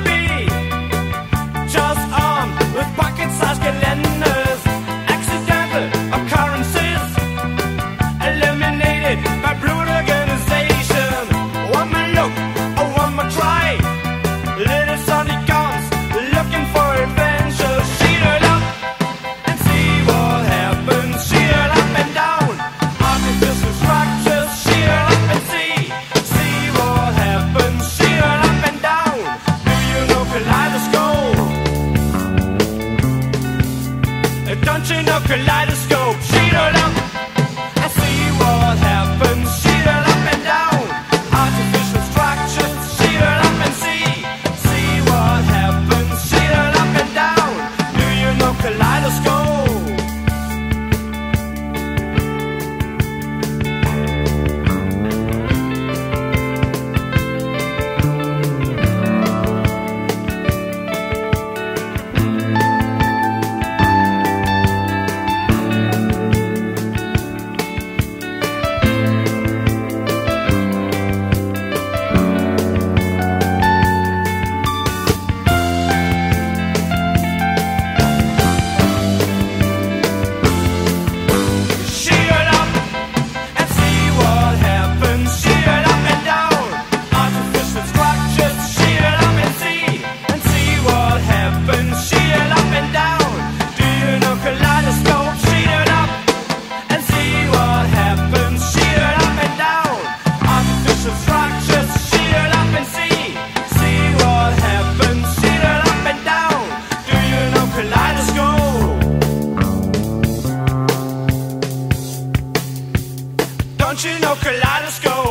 be just armed with pocket-sized calendars. Accidental occurrences eliminated by brute organization. One more look, one more try. Little Sonny comes looking for adventure. Shoot it up and see what happens. Shoot it up and down. Artificial structures. Shoot it up and see what happens. Shoot it up and down. Do you know kaleidoscope? Don't you know kaleidoscope? Shoot it up and see what happens. Shoot it up and down. Artificial structures. Shoot it up and see what happens. Shoot it up and down. Do you know kaleidoscope? Don't you know kaleidoscope?